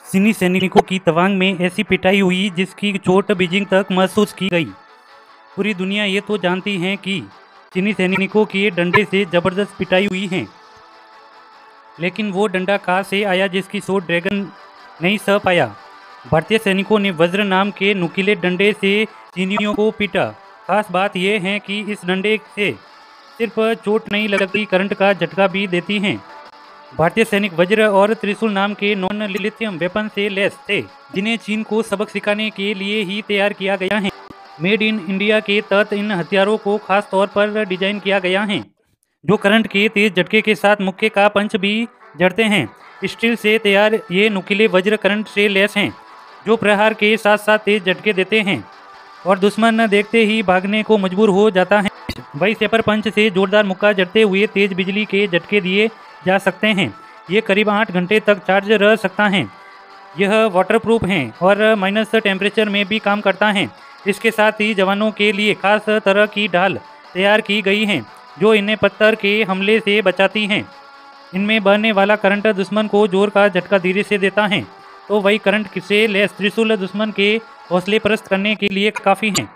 चीनी सैनिकों की तवांग में ऐसी पिटाई हुई जिसकी चोट बीजिंग तक महसूस की गई। पूरी दुनिया ये तो जानती है कि चीनी सैनिकों के डंडे से जबरदस्त पिटाई हुई है, लेकिन वो डंडा कहाँ से आया जिसकी चोट ड्रैगन नहीं सह पाया। भारतीय सैनिकों ने वज्र नाम के नुकीले डंडे से चीनियों को पीटा। खास बात यह है कि इस डंडे से सिर्फ चोट नहीं लगती, करंट का झटका भी देती हैं। भारतीय सैनिक वज्र और त्रिशूल नाम के नॉन लिथियम वेपन से लैस थे, जिन्हें चीन को सबक सिखाने के लिए ही तैयार किया गया है। मेड इन इंडिया के तहत इन हथियारों को खास तौर पर डिजाइन किया गया है, जो करंट के तेज झटके के साथ मुक्के का पंच भी जड़ते हैं। स्टील से तैयार ये नुकीले वज्र करंट से लैस हैं, जो प्रहार के साथ साथ तेज झटके देते हैं और दुश्मन देखते ही भागने को मजबूर हो जाता है। वही सेपर पंच से जोरदार मुक्का जड़ते हुए तेज बिजली के झटके दिए जा सकते हैं। ये करीब 8 घंटे तक चार्ज रह सकता है। यह वाटरप्रूफ है और माइनस टेम्परेचर में भी काम करता है। इसके साथ ही जवानों के लिए खास तरह की ढाल तैयार की गई है, जो इन्हें पत्थर के हमले से बचाती हैं। इनमें बहने वाला करंट दुश्मन को जोर का झटका धीरे से देता है, तो वही करंट से लैस त्रिशूल दुश्मन के हौसले परस्त करने के लिए काफ़ी हैं।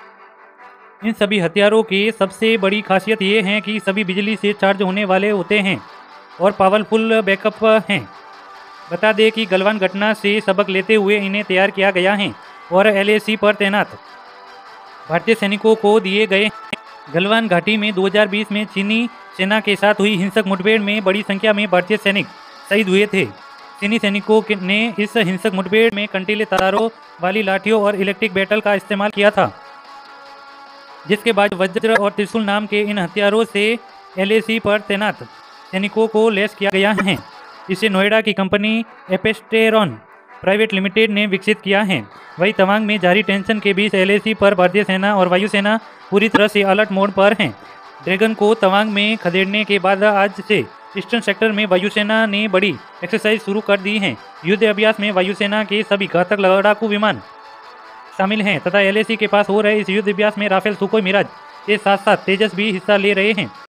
इन सभी हथियारों की सबसे बड़ी खासियत ये है कि सभी बिजली से चार्ज होने वाले होते हैं और पावरफुल बैकअप हैं। बता दें कि गलवान घटना से सबक लेते हुए इन्हें तैयार किया गया है और LAC पर तैनात भारतीय सैनिकों को दिए गए। गलवान घाटी में 2020 में चीनी सेना के साथ हुई हिंसक मुठभेड़ में बड़ी संख्या में भारतीय सैनिक शहीद हुए थे। चीनी सैनिकों ने इस हिंसक मुठभेड़ में कंटीले तारों वाली लाठियों और इलेक्ट्रिक बैटल का इस्तेमाल किया था, जिसके बाद वज्र और त्रिशूल नाम के इन हथियारों से LAC पर तैनात सैनिकों को लैस किया गया है। इसे नोएडा की कंपनी एपेस्टेरॉन प्राइवेट लिमिटेड ने विकसित किया है। वही तवांग में जारी टेंशन के बीच LAC पर भारतीय सेना और वायुसेना पूरी तरह से अलर्ट मोड पर हैं। ड्रैगन को तवांग में खदेड़ने के बाद आज से ईस्टर्न सेक्टर में वायुसेना ने बड़ी एक्सरसाइज शुरू कर दी है। युद्ध अभ्यास में वायुसेना के सभी घातक लड़ाकू विमान शामिल हैं तथा LAC के पास हो रहे इस युद्ध अभ्यास में राफेल, सुखोई, मिराज के साथ साथ तेजस भी हिस्सा ले रहे हैं।